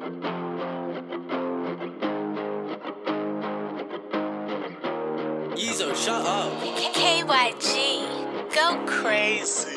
Ezo, shut up. KYG, go crazy.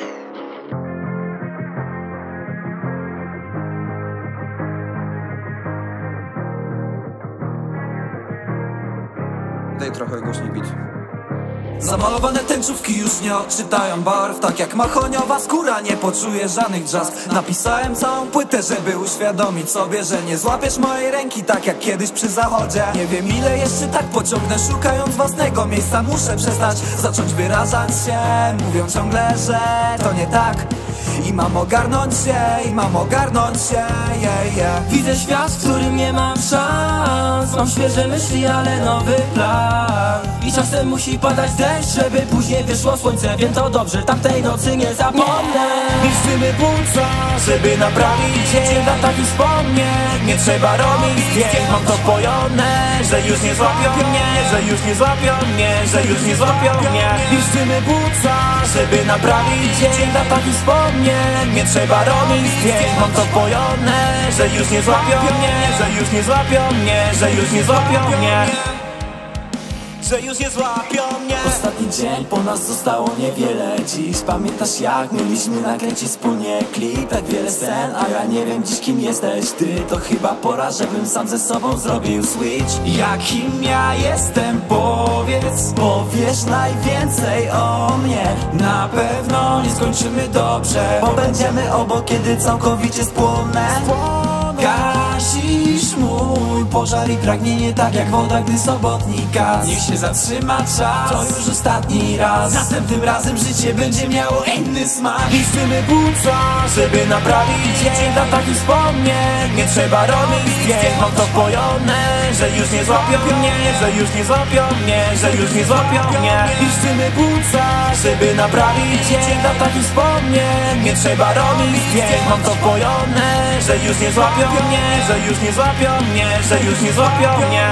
Daj trochę głośniej bić. Zamalowane tęczówki już nie odczytają barw. Tak jak mahoniowa skóra nie poczuje żadnych drzazg. Napisałem całą płytę, żeby uświadomić sobie, że nie złapiesz mojej ręki tak jak kiedyś przy zachodzie. Nie wiem ile jeszcze tak pociągnę, szukając własnego miejsca. Muszę przestać, zacząć wyrażać się. Mówią ciągle, że to nie tak i mam ogarnąć się, Widzę świat, w którym nie mam szans. Mam świeże myśli, ale nowy plan. I czasem musi padać deszcz, żeby później wyszło słońce. Wiem to dobrze, tamtej nocy nie zapomnę. Niszczymy płuca, żeby naprawić dzień dla takich wspomnień. Nie trzeba robić zdjęć, mam to pojone, że już nie złapią mnie, że już nie złapią mnie, że już nie złapią mnie. Niszczymy płuca, żeby naprawić dzień dla takich wspomnień. Nie trzeba robić zdjęć, mam to pojone, że już nie złapią mnie, że już nie złapią mnie, że już nie złapią mnie, że już nie złapią mnie. Ostatni dzień, po nas zostało niewiele dziś. Pamiętasz jak mieliśmy nakręcić wspólnie klip? Tak wiele scen, a ja nie wiem dziś kim jesteś ty. To chyba pora, żebym sam ze sobą zrobił switch. Jakim ja jestem, powiedz, powiesz najwięcej o mnie. Na pewno nie skończymy dobrze, bo będziemy obok, kiedy całkowicie spłonę. Gasisz mój pożar i pragnienie, tak jak woda, gdy sobotni gaz. Niech się zatrzyma czas, to już ostatni raz. Następnym razem życie będzie miało inny smak. Niszczymy płuca, żeby naprawić dzień dla takich wspomnień. Nie trzeba robić zdjęć, mam to pojone, że już nie złapią mnie, że już nie złapią mnie, że już nie złapią mnie. Niszczymy płuca, żeby naprawić dzień dla takich wspomnień. Nie trzeba robić zdjęć, mam to pojone, że już nie złapią mnie, że już nie złapią mnie, że już nie złapią mnie,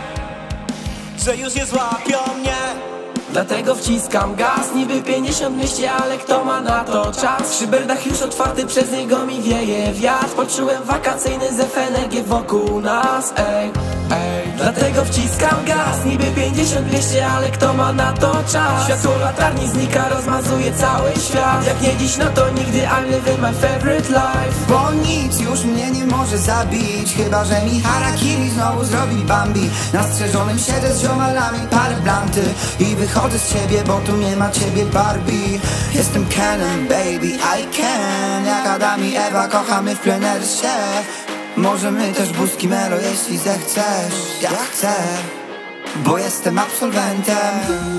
że już nie złapią mnie. Dlatego wciskam gaz, niby 50 mieście, ale kto ma na to czas? Przy berdach już otwarty, przez niego mi wieje wiatr. Poczułem wakacyjny zew energii wokół nas, ej. Dlatego wciskam gaz, niby 50 mieście, ale kto ma na to czas? Światło latarni znika, rozmazuje cały świat. Jak nie dziś, no to nigdy, I'm living my favorite life. Bo nic już mnie nie może zabić, chyba że mi harakiri znowu zrobi Bambi. Na strzeżonym siedzę z ziomalami, palę blanty i wychodzę z ciebie, bo tu nie ma ciebie Barbie. Jestem Kenem, baby, I can. Jak Adam i Ewa, kochamy w plenerze się. Możemy też buski melo, jeśli zechcesz. Ja chcę, bo jestem absolwentem.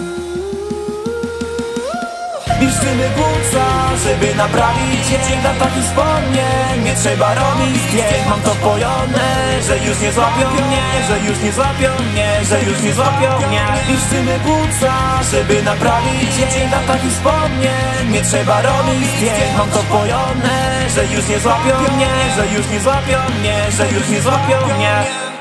Niszczymy płuca, żeby naprawić dzień dla takich wspomnień. Nie trzeba robić zdjęć, mam to pojone, że już nie złapią mnie, że już nie złapią mnie, że już nie złapią mnie. Niszczymy płuca, żeby naprawić dzień dla takich wspomnień. Nie trzeba robić zdjęć, mam to pojone, że już nie złapią mnie, że już nie złapią mnie, że już nie złapią mnie.